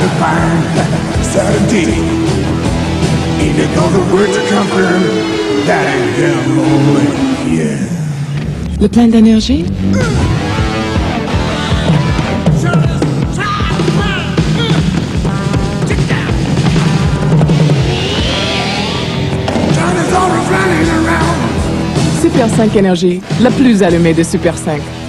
to find certainty. Either gonna work to confirm that ain't them only, yeah. Le plein d'énergie? China's always running around. Supercinq NRJ, la plus allumée de Supercinq.